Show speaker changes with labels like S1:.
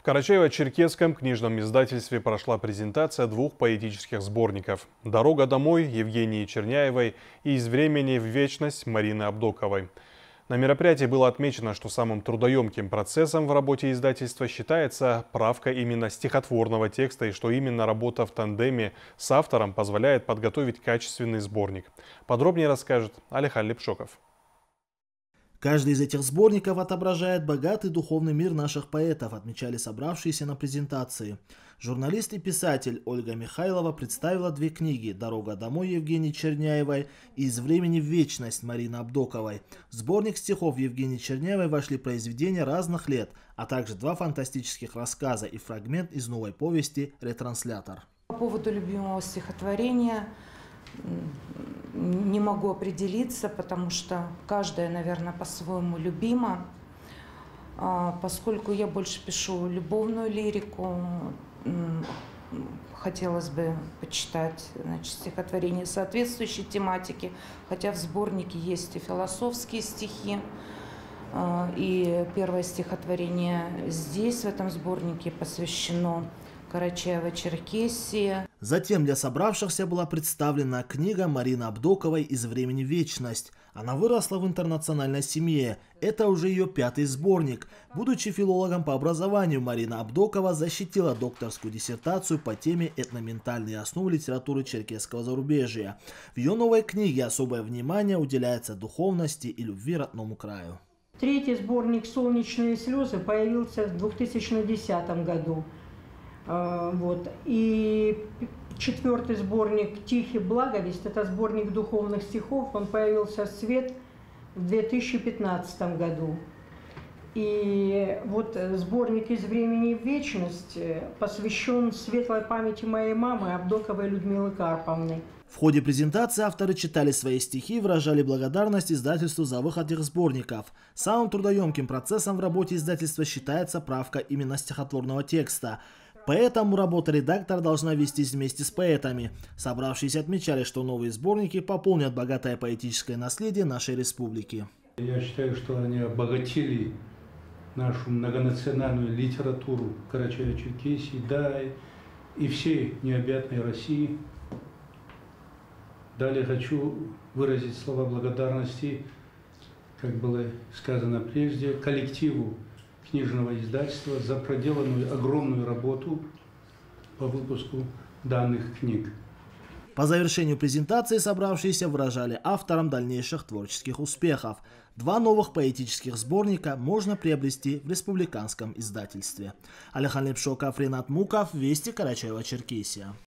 S1: В Карачаево-Черкесском книжном издательстве прошла презентация двух поэтических сборников «Дорога домой» Евгении Черняевой и «Из времени в вечность» Марины Абдоковой. На мероприятии было отмечено, что самым трудоемким процессом в работе издательства считается правка именно стихотворного текста и что именно работа в тандеме с автором позволяет подготовить качественный сборник. Подробнее расскажет Алихан Лепшоков.
S2: Каждый из этих сборников отображает богатый духовный мир наших поэтов, отмечали собравшиеся на презентации. Журналист и писатель Ольга Михайлова представила две книги «Дорога домой» Евгении Черняевой и «Из времени в вечность» Марины Абдоковой. В сборник стихов Евгении Черняевой вошли произведения разных лет, а также два фантастических рассказа и фрагмент из новой повести «Ретранслятор».
S3: По поводу любимого стихотворения не могу определиться, потому что каждое, наверное, по-своему любимо. Поскольку я больше пишу любовную лирику, хотелось бы почитать, стихотворения соответствующей тематики, хотя в сборнике есть и философские стихи. И первое стихотворение здесь, в этом сборнике, посвящено Карачаево-Черкесии.
S2: Затем для собравшихся была представлена книга Марины Абдоковой «Из времени в вечность». Она выросла в интернациональной семье. Это уже ее пятый сборник. Будучи филологом по образованию, Марина Абдокова защитила докторскую диссертацию по теме «Этноментальные основы литературы черкесского зарубежья». В ее новой книге особое внимание уделяется духовности и любви родному краю.
S4: Третий сборник «Солнечные слезы» появился в 2010 году. И четвертый сборник «Тихий благовесть» – это сборник духовных стихов, он появился в свет в 2015 году. И вот сборник «Из времени в вечность» посвящен светлой памяти моей мамы Абдоковой Людмилы Карповны.
S2: В ходе презентации авторы читали свои стихи и выражали благодарность издательству за выход их сборников. Самым трудоемким процессом в работе издательства считается правка именно стихотворного текста. Поэтому работа редактора должна вестись вместе с поэтами. Собравшиеся отмечали, что новые сборники пополнят богатое поэтическое наследие нашей республики.
S5: Я считаю, что они обогатили нашу многонациональную литературу Карачаево-Черкесии, да, и всей необъятной России. Далее хочу выразить слова благодарности, как было сказано прежде, коллективу книжного издательства за проделанную огромную работу по выпуску данных книг.
S2: По завершению презентации собравшиеся выражали авторам дальнейших творческих успехов. Два новых поэтических сборника можно приобрести в республиканском издательстве. Алихан Лепшоков, Ренат Муков, Вести, Карачаево-Черкесия.